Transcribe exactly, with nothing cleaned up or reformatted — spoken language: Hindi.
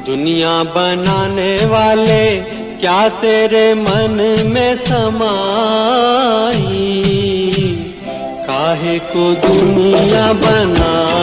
दुनिया बनाने वाले क्या तेरे मन में समाई, काहे को दुनिया बनाई।